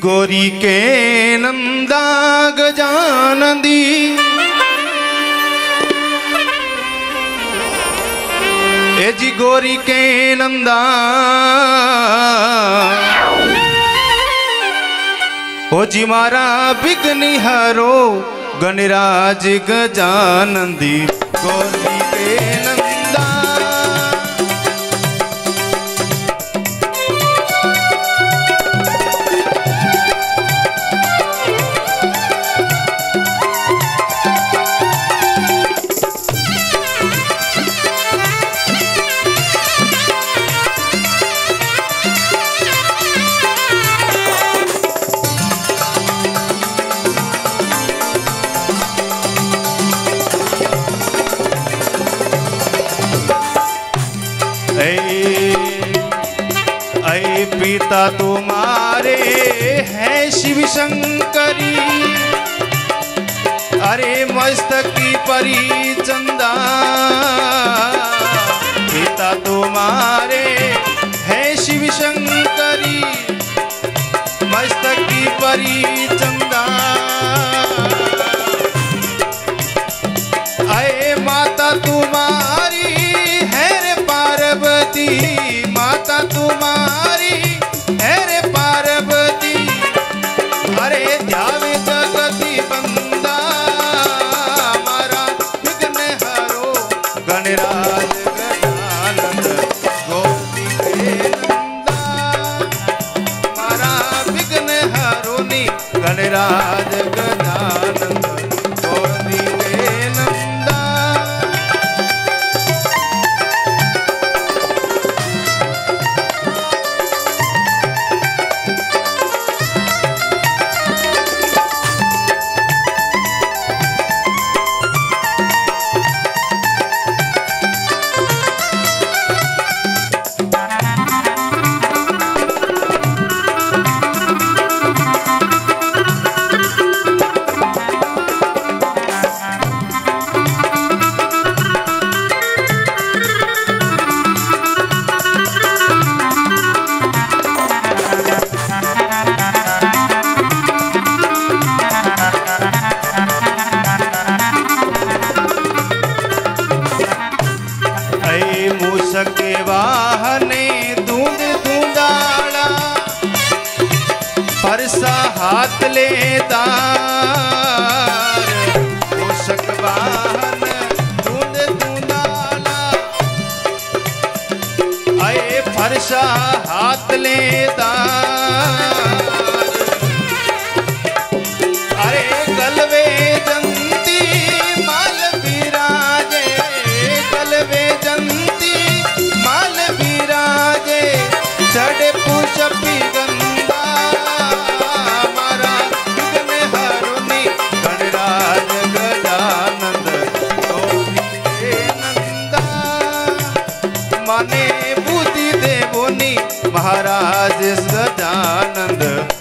गोरी के नंदा गजानंदी ए जी गोरी के नंदा ओ जी मारा बिगनी हरो गणराज गजानंदी गोरी के नंदा पिता तुम्हारे हैं शिव शंकरी अरे मस्तक की परी चंदा पिता तुम्हारे हैं शिव शंकरी मस्तक की परी चंदा अरे माता तुम्हारी है रे पार्वती माता तुम्हारी है रे पार्वती अरे ध्यावे जगती बंदा मारा विघ्न हरो गणराज गजानंद गोरी के नंदा मारा विघ्न हरो नी गणराज गजानंद गोरी के नंदा। के वाहने दूध दूधाड़ा परसा हाथ लेता मूषक वाहन दूध दूधाड़ा आए फरसा हाथ लेता अरे गलवे जंती माल विराजे गलवे जंती माल विराजे चढ़े पुष्पी गंगा मारा विघ्न हरुनी गणराज गजानंद गोरी के नंदा माने बुद्धि देवोनी महाराज गजानंद